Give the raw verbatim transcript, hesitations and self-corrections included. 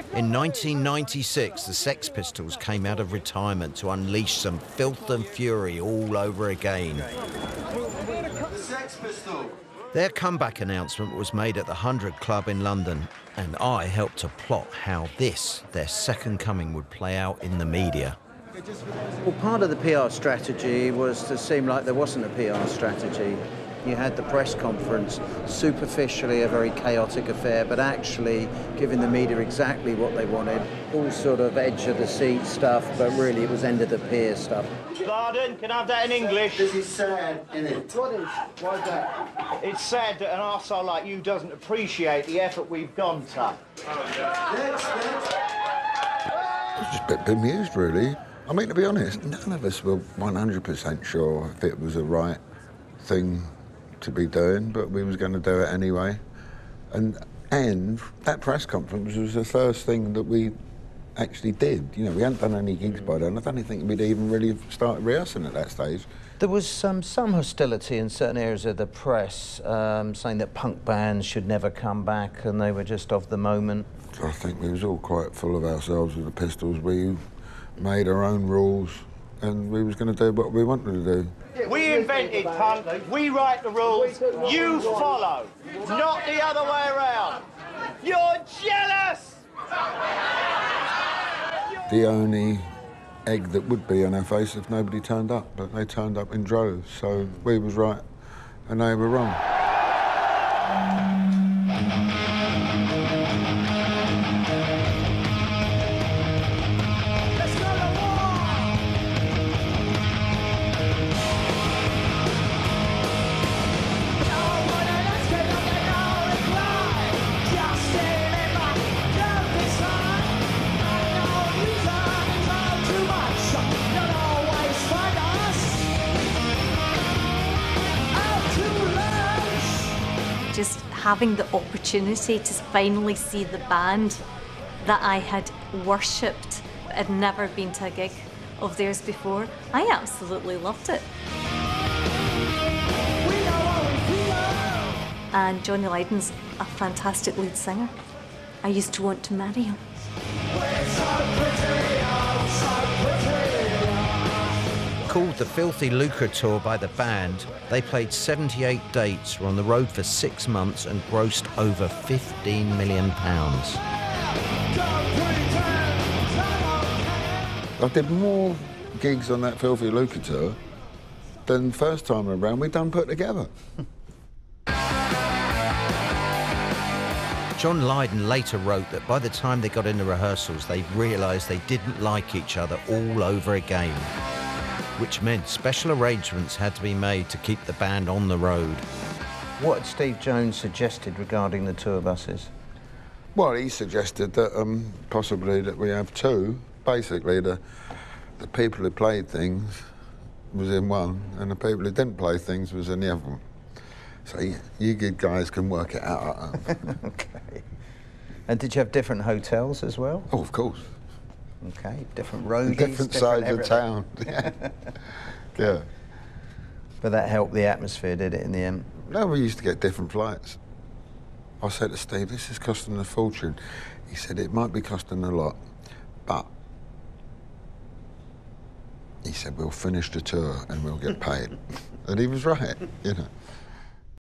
In nineteen ninety-six, the Sex Pistols came out of retirement to unleash some filth and fury all over again. The Sex Pistols. Their comeback announcement was made at the Hundred Club in London, and I helped to plot how this, their second coming, would play out in the media. Well, part of the P R strategy was to seem like there wasn't a P R strategy. You had the press conference, superficially a very chaotic affair, but actually giving the media exactly what they wanted. All sort of edge-of-the-seat stuff, but really it was end-of-the-pier stuff. Pardon, can I have that in English? This is sad, isn't it? What is? Why's that? It's sad that an arsehole like you doesn't appreciate the effort we've gone to. Next, next. I was just a bit bemused, really. I mean, to be honest, none of us were one hundred percent sure if it was the right thing to be doing, but we was going to do it anyway. And and that press conference was the first thing that we actually did. You know, we hadn't done any gigs by then. I don't think we'd even really started rehearsing at that stage. There was um, some hostility in certain areas of the press, um, saying that punk bands should never come back and they were just of the moment. I think we was all quite full of ourselves with the Pistols. We made our own rules and we was going to do what we wanted to do. We invented punk, we write the rules, you follow, not the other way around. You're jealous! The only egg that would be on our face if nobody turned up, but they turned up in droves, so we was right and they were wrong. Just having the opportunity to finally see the band that I had worshipped, had never been to a gig of theirs before. I absolutely loved it. And Johnny Lydon's a fantastic lead singer. I used to want to marry him. Called the Filthy Lucre Tour by the band, they played seventy-eight dates, were on the road for six months and grossed over fifteen million pounds. I did more gigs on that Filthy Lucre tour than first time around we'd done put together. John Lydon later wrote that by the time they got into rehearsals, they realised they didn't like each other all over again, which meant special arrangements had to be made to keep the band on the road. What had Steve Jones suggested regarding the tour buses? Well, he suggested that um, possibly that we have two. Basically, the, the people who played things was in one, and the people who didn't play things was in the other one. So you, you good guys can work it out. Okay. And did you have different hotels as well? Oh, of course. Okay, different roadies, different, different sides everything. of town. Yeah. Yeah. But that helped the atmosphere, did it, in the end? No, we used to get different flights. I said to Steve, this is costing a fortune. He said, it might be costing a lot, but he said, we'll finish the tour and we'll get paid. And he was right, you know.